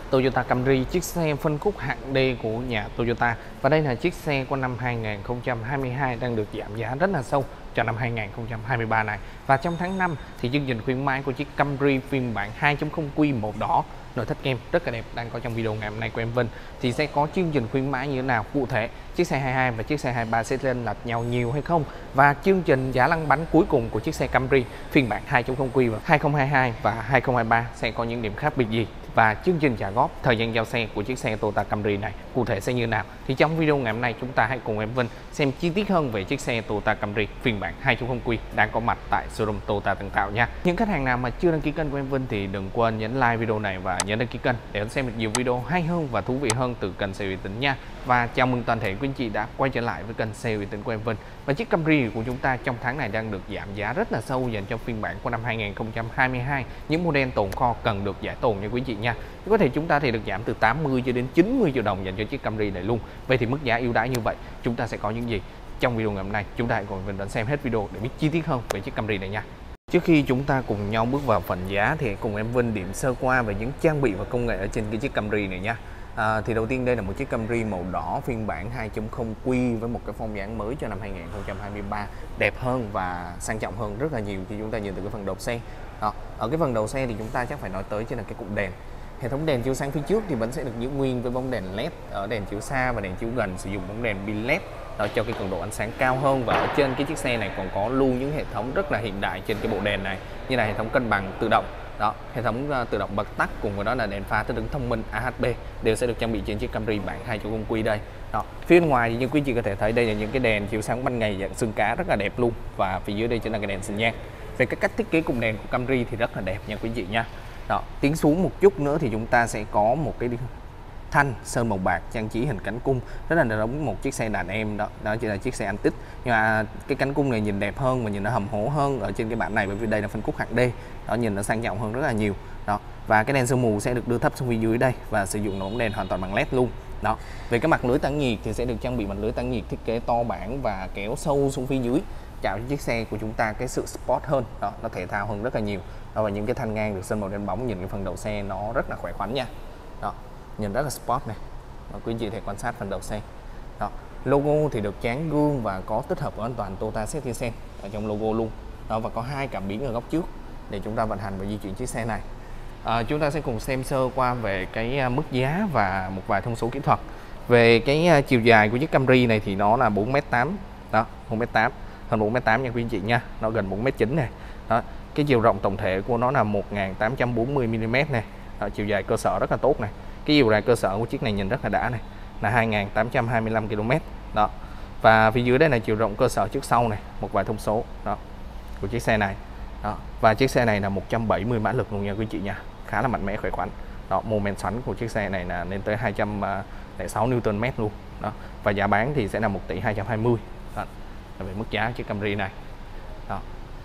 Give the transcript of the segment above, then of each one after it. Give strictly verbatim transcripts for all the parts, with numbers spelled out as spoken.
Toyota Camry, chiếc xe phân khúc hạng D của nhà Toyota. Và đây là chiếc xe của năm hai nghìn không trăm hai mươi hai đang được giảm giá rất là sâu cho năm hai nghìn không trăm hai mươi ba này. Và trong tháng năm thì chương trình khuyến mãi của chiếc Camry phiên bản hai chấm không Q màu đỏ nội thất kem rất là đẹp đang có trong video ngày hôm nay của em Vinh thì sẽ có chương trình khuyến mãi như thế nào cụ thể, chiếc xe hai mươi hai và chiếc xe hai mươi ba sẽ lên lệch nhau nhiều hay không, và chương trình giá lăn bánh cuối cùng của chiếc xe Camry phiên bản hai chấm không Q và hai không hai hai và hai không hai ba sẽ có những điểm khác biệt gì, và chương trình trả góp, thời gian giao xe của chiếc xe Toyota Camry này cụ thể sẽ như nào. Thì trong video ngày hôm nay chúng ta hãy cùng em Vinh xem chi tiết hơn về chiếc xe Toyota Camry phiên bản hai chấm không Q đang có mặt tại showroom Toyota Tân Tạo nha. Những khách hàng nào mà chưa đăng ký kênh của em Vinh thì đừng quên nhấn like video này và nhấn đăng ký kênh để xem được nhiều video hay hơn và thú vị hơn từ kênh xe uy tín nha. Và chào mừng toàn thể quý anh chị đã quay trở lại với kênh xe uy tín của em Vinh. Và chiếc Camry của chúng ta trong tháng này đang được giảm giá rất là sâu dành cho phiên bản của năm hai nghìn không trăm hai mươi hai. Những model tồn kho cần được giải tồn nha quý anh chị nha. Có thể chúng ta thì được giảm từ tám mươi cho đến chín mươi triệu đồng dành cho chiếc Camry này luôn. Vậy thì mức giá ưu đãi như vậy chúng ta sẽ có những gì trong video ngày hôm nay? Chúng ta hãy cùng mình đón xem hết video để biết chi tiết hơn về chiếc Camry này nha. Trước khi chúng ta cùng nhau bước vào phần giá thì cùng em Vinh điểm sơ qua về những trang bị và công nghệ ở trên cái chiếc Camry này nha. À, thì đầu tiên đây là một chiếc Camry màu đỏ phiên bản hai chấm không Q với một cái form dáng mới cho năm hai nghìn không trăm hai mươi ba, đẹp hơn và sang trọng hơn rất là nhiều khi chúng ta nhìn từ cái phần đầu xe. Đó, ở cái phần đầu xe thì chúng ta chắc phải nói tới trên là cái cụm đèn. Hệ thống đèn chiếu sáng phía trước thì vẫn sẽ được giữ nguyên với bóng đèn led ở đèn chiếu xa và đèn chiếu gần sử dụng bóng đèn pin led đó cho cái cường độ ánh sáng cao hơn. Và ở trên cái chiếc xe này còn có luôn những hệ thống rất là hiện đại trên cái bộ đèn này, như là hệ thống cân bằng tự động đó, hệ thống uh, tự động bật tắt cùng với đó là đèn pha thích ứng thông minh A H B đều sẽ được trang bị trên chiếc Camry bản hai chấm không Q đây. Đó, phía bên ngoài thì như quý chị có thể thấy đây là những cái đèn chiếu sáng ban ngày dạng xương cá rất là đẹp luôn, và phía dưới đây chính là cái đèn xi nhan. Về cái cách thiết kế cụm đèn của Camry thì rất là đẹp nha quý chị nha. Đó, tiến xuống một chút nữa thì chúng ta sẽ có một cái thanh sơn màu bạc trang trí hình cánh cung rất là giống một chiếc xe đàn em đó, đó chỉ là chiếc xe Antic, nhưng mà cái cánh cung này nhìn đẹp hơn và nhìn nó hầm hố hơn ở trên cái bản này, bởi vì đây là phân khúc hạng D đó, nhìn nó sang trọng hơn rất là nhiều đó. Và cái đèn sương mù sẽ được đưa thấp xuống phía dưới đây và sử dụng bóng đèn hoàn toàn bằng led luôn đó. Về cái mặt lưới tản nhiệt thì sẽ được trang bị mặt lưới tản nhiệt thiết kế to bản và kéo sâu xuống phía dưới, tạo cho chiếc xe của chúng ta cái sự sport hơn đó, nó thể thao hơn rất là nhiều đó. Và những cái thanh ngang được sơn màu đen bóng, nhìn cái phần đầu xe nó rất là khỏe khoắn nha. Đó, nhìn rất là sport này. Đó, quý anh chị thể quan sát phần đầu xe. Đó, logo thì được dán gương và có tích hợp an toàn Toyota Safety Sense ở trong logo luôn. Đó, và có hai cảm biến ở góc trước để chúng ta vận hành và di chuyển chiếc xe này. À, chúng ta sẽ cùng xem sơ qua về cái mức giá và một vài thông số kỹ thuật. Về cái chiều dài của chiếc Camry này thì nó là bốn mét tám. Đó, bốn mét tám, hơn bốn mét tám nha quý anh chị nha. Nó gần bốn mét chín này. Đó, cái chiều rộng tổng thể của nó là một nghìn tám trăm bốn mươi mi li mét này. Đó, chiều dài cơ sở rất là tốt này. Cái chiều dài cơ sở của chiếc này nhìn rất là đã này, là hai nghìn tám trăm hai mươi lăm ki lô mét đó. Và phía dưới đây là chiều rộng cơ sở trước sau này, một vài thông số đó của chiếc xe này đó. Và chiếc xe này là một trăm bảy mươi mã lực luôn nha quý chị nha, khá là mạnh mẽ khỏe khoắn đó. Mô men xoắn của chiếc xe này là lên tới hai trăm lẻ sáu Newton mét luôn đó. Và giá bán thì sẽ là một tỷ hai trăm hai mươi đó, là về mức giá chiếc Camry này đó.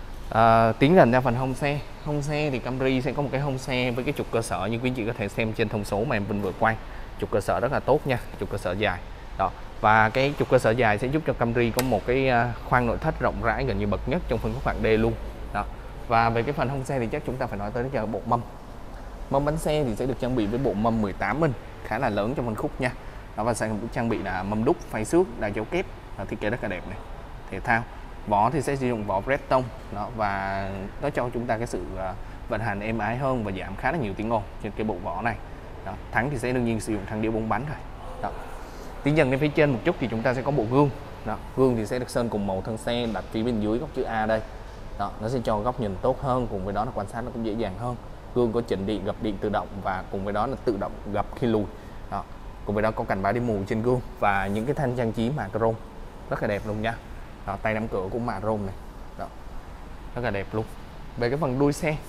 À, tiến gần ra phần hông xe. Hông xe thì Camry sẽ có một cái hông xe với cái trục cơ sở như quý anh chị có thể xem trên thông số mà em Vinh vừa quay. Trục cơ sở rất là tốt nha, trục cơ sở dài đó. Và cái trục cơ sở dài sẽ giúp cho Camry có một cái khoang nội thất rộng rãi gần như bậc nhất trong phân khúc hạng D luôn đó. Và về cái phần hông xe thì chắc chúng ta phải nói tới cái bộ mâm. Mâm bánh xe thì sẽ được trang bị với bộ mâm mười tám inch khá là lớn trong phân khúc nha đó. Và sẽ trang bị là mâm đúc phay xước đa dấu kép, thiết kế rất là đẹp này, thể thao. Vỏ thì sẽ sử dụng vỏ Breton đó, và nó cho chúng ta cái sự uh, vận hành êm ái hơn và giảm khá là nhiều tiếng ồn trên cái bộ vỏ này đó. Thắng thì sẽ đương nhiên sử dụng thắng đĩa bốn bánh rồi đó. Tiến dần lên phía trên một chút thì chúng ta sẽ có bộ gương đó. Gương thì sẽ được sơn cùng màu thân xe, đặt phía bên dưới góc chữ A đây đó. Nó sẽ cho góc nhìn tốt hơn, cùng với đó là quan sát nó cũng dễ dàng hơn. Gương có chỉnh điện gập điện tự động và cùng với đó là tự động gập khi lùi đó. Cùng với đó có cảnh báo đi mù trên gương và những cái thanh trang trí mạ chrome rất là đẹp luôn nha. Đó, tay nắm cửa cũng mạ rôm này đó, rất là đẹp luôn. Về cái phần đuôi xe,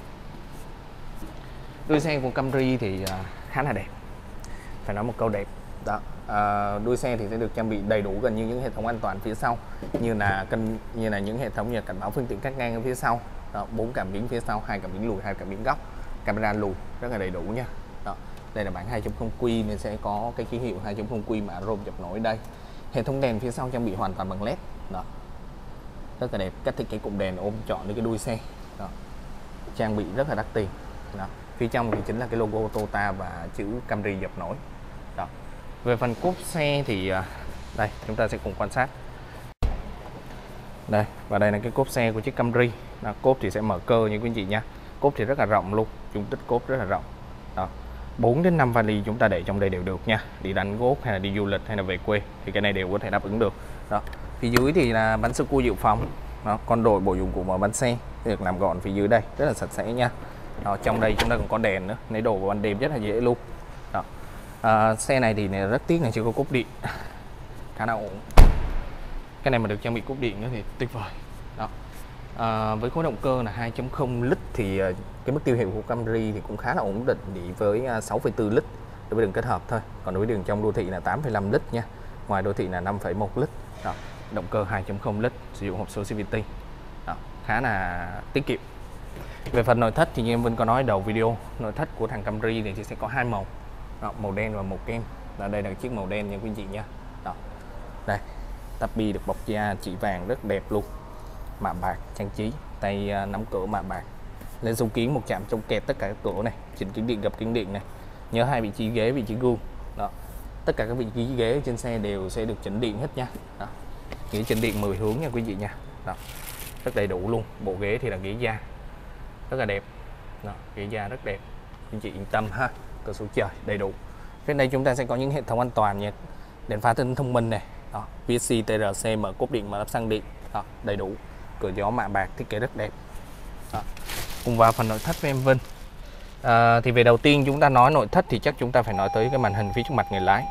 đuôi xe của Camry thì uh, khá là đẹp, phải nói một câu đẹp đó. Uh, đuôi xe thì sẽ được trang bị đầy đủ gần như những hệ thống an toàn phía sau, như là cân như là những hệ thống như là cảnh báo phương tiện cắt ngang ở phía sau đó, bốn cảm biến phía sau, hai cảm biến lùi, hai cảm biến góc, camera lùi rất là đầy đủ nha. Đó, đây là bản hai chấm không Q nên sẽ có cái ký hiệu hai chấm không Q mạ rôm dập nổi đây. Hệ thống đèn phía sau trang bị hoàn toàn bằng led đó, rất là đẹp. Cách thiết kế cụm đèn ôm trọn đến cái đuôi xe đó, trang bị rất là đắt tiền đó. Phía trong thì chính là cái logo Toyota và chữ Camry dập nổi. Đó. Về phần cốp xe thì đây chúng ta sẽ cùng quan sát. Đây, và đây là cái cốp xe của chiếc Camry. Đó, cốp thì sẽ mở cơ như quý anh chị nha. Cốp thì rất là rộng luôn, dung tích cốp rất là rộng. Đó. bốn đến năm vali chúng ta để trong đây đều được nha. Đi đánh golf hay là đi du lịch hay là về quê thì cái này đều có thể đáp ứng được. Đó. Phía dưới thì là bánh sơ cua dự phòng. Đó, con đội bộ dụng cụ mở bánh xe được làm gọn phía dưới đây, rất là sạch sẽ nha. Đó, trong đây chúng ta còn có đèn nữa, lấy đồ vào ban đêm rất là dễ luôn. Đó. À, xe này thì này rất tiếc là chưa có cốp điện, khá là ổn. Cái này mà được trang bị cốp điện nữa thì tuyệt vời. Đó. À, với khối động cơ là hai chấm không lít thì cái mức tiêu hiệu của Camry thì cũng khá là ổn định, đi với sáu phẩy bốn lít đối với đường kết hợp thôi. Còn đối với đường trong đô thị là tám phẩy năm lít nha. Ngoài đô thị là năm phẩy một lít. Đó. Động cơ hai chấm không lít, sử dụng hộp số xê vê tê. Đó. Khá là tiết kiệm. Về phần nội thất thì như em Vinh có nói đầu video, nội thất của thằng Camry thì sẽ có hai màu. Đó, màu đen và màu kem. Và đây là chiếc màu đen nha quý anh chị nha. Đó. Đây, tabi được bọc da chỉ vàng rất đẹp luôn, mạ bạc trang trí, tay nắm cửa mạ bạc, lên số kiến một chạm chống kẹt tất cả các cửa này, chỉnh kính điện gập kính điện này, nhớ hai vị trí ghế, vị trí gương. Đó, tất cả các vị trí ghế trên xe đều sẽ được chỉnh điện hết nha. Đó, ghế chỉnh điện mười hướng nha quý vị nha. Đó, rất đầy đủ luôn, bộ ghế thì là ghế da rất là đẹp. Đó, ghế da rất đẹp, anh chị yên tâm ha. Cửa sổ trời đầy đủ. Bên đây chúng ta sẽ có những hệ thống an toàn nha, đèn pha tin thông minh này. Đó, vê ét xê, tê rờ xê, mở cốp điện, mở lắp xăng điện. Đó, đầy đủ. Cửa gió mạ bạc, thiết kế rất đẹp. Đó. Cùng vào phần nội thất với em Vinh. À, thì về đầu tiên chúng ta nói nội thất thì chắc chúng ta phải nói tới cái màn hình phía trước mặt người lái.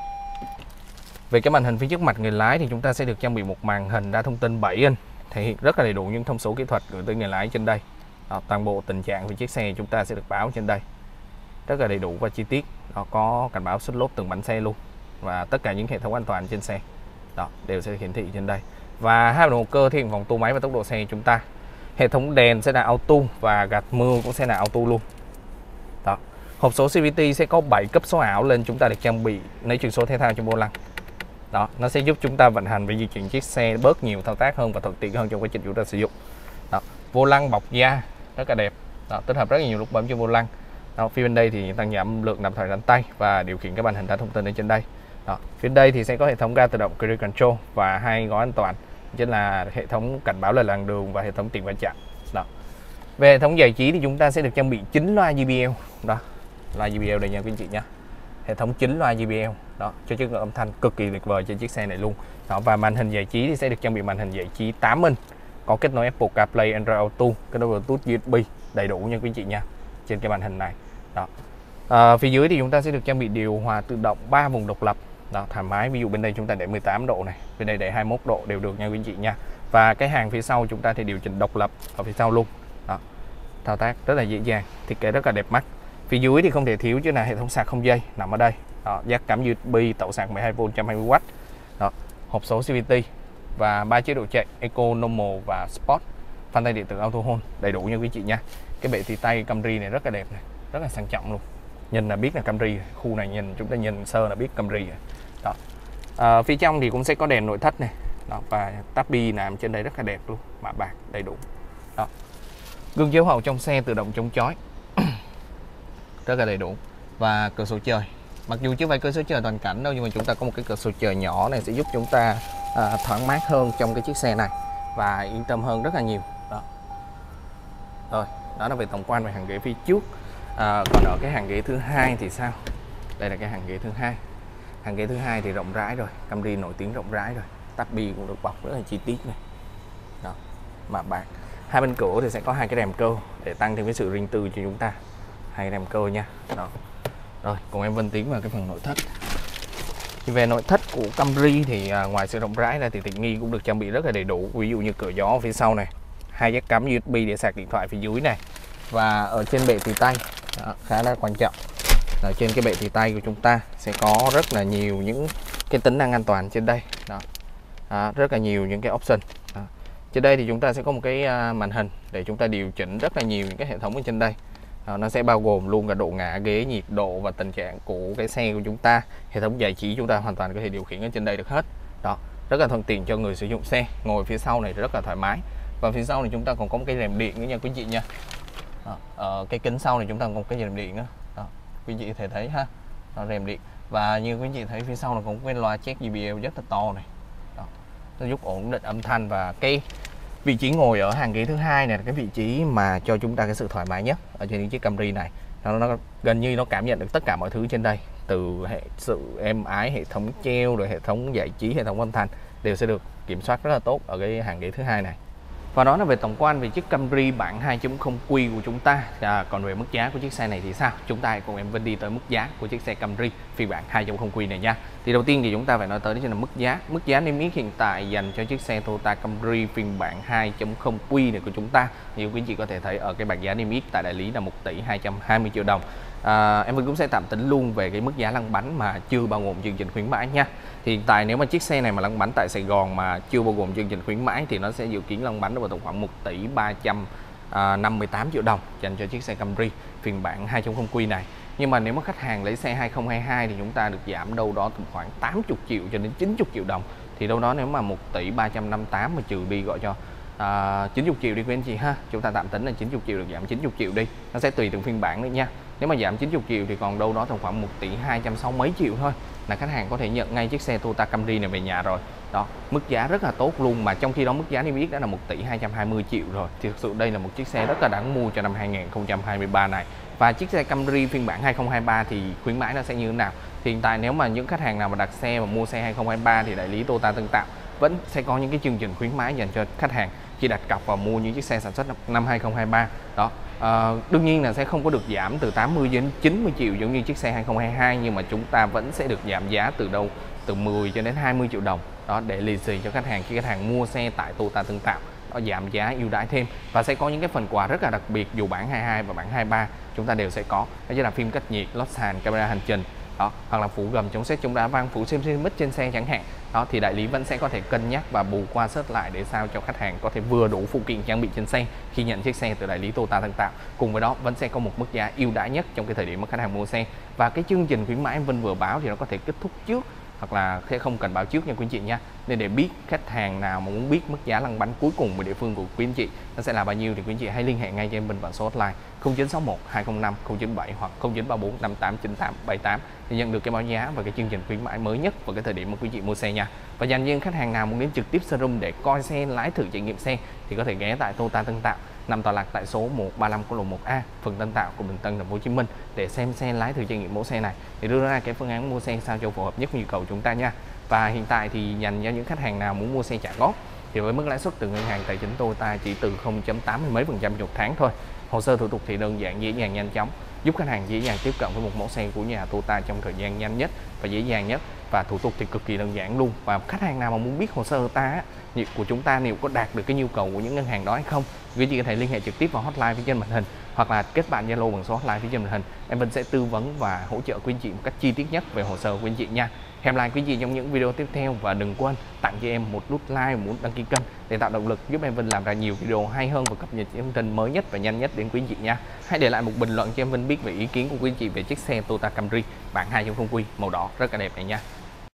Về cái màn hình phía trước mặt người lái thì chúng ta sẽ được trang bị một màn hình đa thông tin bảy inch, thể hiện rất là đầy đủ những thông số kỹ thuật gửi tới người lái trên đây. Đó, toàn bộ tình trạng của chiếc xe chúng ta sẽ được báo trên đây, rất là đầy đủ và chi tiết. Đó, có cảnh báo xuất lốp từng bánh xe luôn, và tất cả những hệ thống an toàn trên xe đó đều sẽ hiển thị trên đây. Và hai động cơ thể hiện vòng tua máy và tốc độ xe chúng ta. Hệ thống đèn sẽ là auto và gạt mưa cũng sẽ là auto luôn. Đó. Hộp số xê vê tê sẽ có bảy cấp số ảo lên, chúng ta được trang bị lấy chuyển số thể thao trên vô lăng. Đó, nó sẽ giúp chúng ta vận hành và di chuyển chiếc xe bớt nhiều thao tác hơn và thuận tiện hơn trong quá trình chúng ta sử dụng. Đó. Vô lăng bọc da rất là đẹp. Đó, tích hợp rất là nhiều nút bấm trên vô lăng. Đó, phía bên đây thì tăng giảm lượng nạp thoại gắn tay và điều khiển cái màn hình đa thông tin ở trên đây. Đó, phía đây thì sẽ có hệ thống ga tự động cruise control và hai gói an toàn, chính là hệ thống cảnh báo lệch làn đường và hệ thống tiền va chạm. Đó. Về hệ thống giải trí thì chúng ta sẽ được trang bị chín loa gi bê lờ. Đó, loa gi bê lờ đây nha quý anh chị nhé. Hệ thống chín loa gi bê lờ đó cho chất lượng âm thanh cực kỳ tuyệt vời trên chiếc xe này luôn. Đó, và màn hình giải trí thì sẽ được trang bị màn hình giải trí tám inch, có kết nối Apple CarPlay, Android Auto, kết nối Bluetooth, u ét bê đầy đủ nha quý anh chị nha trên cái màn hình này. Đó. À, phía dưới thì chúng ta sẽ được trang bị điều hòa tự động ba vùng độc lập. Đó, thoải mái, ví dụ bên đây chúng ta để mười tám độ này, bên đây để hai mươi mốt độ đều được nha quý anh chị nha. Và cái hàng phía sau chúng ta thì điều chỉnh độc lập ở phía sau luôn. Đó, thao tác rất là dễ dàng, thiết kế rất là đẹp mắt. Phía dưới thì không thể thiếu chứ là hệ thống sạc không dây nằm ở đây. Đó, jack cắm u ét bê, tẩu sạc mười hai vôn một trăm hai mươi oát. Đó, hộp số xê vê tê và ba chế độ chạy Eco, Normal và Sport. Phanh tay điện tử Auto Hold đầy đủ nha quý chị nha. Cái bệ tì tay Camry này rất là đẹp này, rất là sang trọng luôn. Nhìn là biết là Camry, khu này nhìn chúng ta nhìn sơ là biết Camry rồi. Đó. À, phía trong thì cũng sẽ có đèn nội thất này. Đó, và tabi làm trên đây rất là đẹp luôn, mạ bạc đầy đủ. Đó. Gương chiếu hậu trong xe tự động chống chói rất là đầy đủ. Và cửa sổ trời, mặc dù chưa phải cửa sổ trời toàn cảnh đâu, nhưng mà chúng ta có một cái cửa sổ trời nhỏ này sẽ giúp chúng ta à, thoáng mát hơn trong cái chiếc xe này và yên tâm hơn rất là nhiều. Đó. Rồi, đó là về tổng quan về hàng ghế phía trước. À, còn ở cái hàng ghế thứ hai thì sao? Đây là cái hàng ghế thứ hai. Hàng ghế thứ hai thì rộng rãi rồi, Camry nổi tiếng rộng rãi rồi. Tabi cũng được bọc rất là chi tiết này. Đó, mạ bạc. Hai bên cửa thì sẽ có hai cái rèm cơ để tăng thêm cái sự riêng tư cho chúng ta. Hai rèm cơ nha. Đó. Rồi, cùng em Vinh tiến vào cái phần nội thất. Thì về nội thất của Camry thì à, ngoài sự rộng rãi ra thì tiện nghi cũng được trang bị rất là đầy đủ. Ví dụ như cửa gió phía sau này, hai jack cắm u ét bê để sạc điện thoại phía dưới này, và ở trên bệ tì tay đó, khá là quan trọng. Ở trên cái bệ tì tay của chúng ta sẽ có rất là nhiều những cái tính năng an toàn trên đây. Đó. Đó, rất là nhiều những cái option. Đó. Trên đây thì chúng ta sẽ có một cái à, màn hình để chúng ta điều chỉnh rất là nhiều những cái hệ thống ở trên đây. Đó, nó sẽ bao gồm luôn cả độ ngả ghế, nhiệt độ và tình trạng của cái xe của chúng ta. Hệ thống giải trí chúng ta hoàn toàn có thể điều khiển ở trên đây được hết. Đó, rất là thuận tiện cho người sử dụng xe. Ngồi phía sau này rất là thoải mái. Và phía sau này chúng ta còn có một cái rèm điện nữa nha quý chị nha. Đó. Ở cái kính sau này chúng ta còn cái rèm điện đó. Đó. Quý anh chị có thể thấy ha, đó, rèm điện. Và như quý anh chị thấy phía sau là có cái loa jack gi bê lờ rất là to này. Đó. Nó giúp ổn định âm thanh. Và cái vị trí ngồi ở hàng ghế thứ hai này là cái vị trí mà cho chúng ta cái sự thoải mái nhất ở trên những chiếc Camry này. Nó, nó gần như nó cảm nhận được tất cả mọi thứ trên đây, từ hệ sự êm ái, hệ thống treo, rồi hệ thống giải trí, hệ thống âm thanh đều sẽ được kiểm soát rất là tốt ở cái hàng ghế thứ hai này. Và đó là về tổng quan về chiếc Camry bản hai chấm không Q của chúng ta. À, còn về mức giá của chiếc xe này thì sao? Chúng ta hãy cùng em Vinh đi tới mức giá của chiếc xe Camry phiên bản hai chấm không Q này nha. Thì đầu tiên thì chúng ta phải nói tới đó chính là mức giá. Mức giá niêm yết hiện tại dành cho chiếc xe Toyota Camry phiên bản hai chấm không Q này của chúng ta, như quý anh chị có thể thấy ở cái bảng giá niêm yết tại đại lý là một tỷ hai trăm hai mươi triệu đồng. À, em Vinh cũng sẽ tạm tính luôn về cái mức giá lăn bánh mà chưa bao gồm chương trình khuyến mãi nha. Thì hiện tại nếu mà chiếc xe này mà lăn bánh tại Sài Gòn mà chưa bao gồm chương trình khuyến mãi thì nó sẽ dự kiến lăn bánh vào tầm khoảng một tỷ ba trăm năm mươi tám triệu đồng dành cho chiếc xe Camry phiên bản hai chấm không Q này. Nhưng mà nếu mà khách hàng lấy xe hai không hai hai thì chúng ta được giảm đâu đó tầm khoảng tám mươi triệu cho đến chín mươi triệu đồng. Thì đâu đó nếu mà một tỷ ba trăm năm mươi tám mà trừ đi gọi cho à, chín mươi triệu đi quý anh chị ha. Chúng ta tạm tính là chín mươi triệu được giảm chín mươi triệu đi. Nó sẽ tùy từng phiên bản nữa nha. Nếu mà giảm chín mươi triệu thì còn đâu đó tầm khoảng một tỷ hai trăm sáu mấy triệu thôi là khách hàng có thể nhận ngay chiếc xe Toyota Camry này về nhà rồi. Đó, mức giá rất là tốt luôn, mà trong khi đó mức giá niêm yết đã là một tỷ hai trăm hai mươi triệu rồi. Thì thực sự đây là một chiếc xe rất là đáng mua cho năm hai nghìn không trăm hai mươi ba này. Và chiếc xe Camry phiên bản hai không hai ba thì khuyến mãi nó sẽ như thế nào? Thì hiện tại nếu mà những khách hàng nào mà đặt xe và mua xe hai không hai ba thì đại lý Toyota Tân Tạo vẫn sẽ có những cái chương trình khuyến mãi dành cho khách hàng khi đặt cọc và mua những chiếc xe sản xuất năm hai không hai ba. Đó, à, đương nhiên là sẽ không có được giảm từ tám mươi đến chín mươi triệu giống như chiếc xe hai không hai hai, nhưng mà chúng ta vẫn sẽ được giảm giá từ đâu từ mười cho đến hai mươi triệu đồng. Đó, để lì xì cho khách hàng khi khách hàng mua xe tại Toyota Tân Tạo. Đó, giảm giá ưu đãi thêm và sẽ có những cái phần quà rất là đặc biệt dù bản hai mươi hai và bản hai mươi ba chúng ta đều sẽ có. Đó chính là phim cách nhiệt, lót sàn, camera hành trình. Đó, hoặc là phủ gầm chống sét chống đá văng, phủ xem xem mít trên xe chẳng hạn. Đó thì đại lý vẫn sẽ có thể cân nhắc và bù qua sớt lại để sao cho khách hàng có thể vừa đủ phụ kiện trang bị trên xe khi nhận chiếc xe từ đại lý Toyota Tân Tạo. Cùng với đó vẫn sẽ có một mức giá ưu đãi nhất trong cái thời điểm mà khách hàng mua xe. Và cái chương trình khuyến mãi em Vinh vừa báo thì nó có thể kết thúc trước hoặc là sẽ không cần báo trước nha quý anh chị nha. Nên để biết khách hàng nào mà muốn biết mức giá lăn bánh cuối cùng về địa phương của quý anh chị nó sẽ là bao nhiêu thì quý anh chị hãy liên hệ ngay cho em Vinh bằng số hotline không chín sáu một hai không năm không chín bảy hoặc không chín ba bốn năm tám chín tám bảy tám để nhận được cái báo giá và cái chương trình khuyến mãi mới nhất vào cái thời điểm mà quý anh chị mua xe nha. Và dành riêng khách hàng nào muốn đến trực tiếp showroom để coi xe, lái thử trải nghiệm xe thì có thể ghé tại Toyota Tân Tạo nằm tọa lạc tại số một ba lăm quốc lộ một A, phường Tân Tạo, quận Bình Tân, thành phố Hồ Chí Minh để xem xe, lái thử trải nghiệm mẫu xe này để đưa ra cái phương án mua xe sao cho phù hợp nhất với nhu cầu chúng ta nha. Và hiện tại thì dành cho những khách hàng nào muốn mua xe trả góp thì với mức lãi suất từ ngân hàng tài chính Toyota chỉ từ không phẩy tám mươi mấy phần trăm một tháng thôi. Hồ sơ thủ tục thì đơn giản, dễ dàng, nhanh chóng, giúp khách hàng dễ dàng tiếp cận với một mẫu xe của nhà Toyota trong thời gian nhanh nhất và dễ dàng nhất. Và thủ tục thì cực kỳ đơn giản luôn. Và khách hàng nào mà muốn biết hồ sơ ta của chúng ta liệu có đạt được cái nhu cầu của những ngân hàng đó hay không, quý chị có thể liên hệ trực tiếp vào hotline phía trên màn hình hoặc là kết bạn Zalo bằng số hotline phía trên màn hình. Em Vinh sẽ tư vấn và hỗ trợ quý anh chị một cách chi tiết nhất về hồ sơ của anh chị nha. Hẹn lại quý anh chị trong những video tiếp theo và đừng quên tặng cho em một nút like, muốn đăng ký kênh để tạo động lực giúp em Vinh làm ra nhiều video hay hơn và cập nhật những thông tin mới nhất và nhanh nhất đến quý anh chị nha. Hãy để lại một bình luận cho em Vinh biết về ý kiến của quý anh chị về chiếc xe Toyota Camry bản hai chấm không Q màu đỏ rất là đẹp này nha.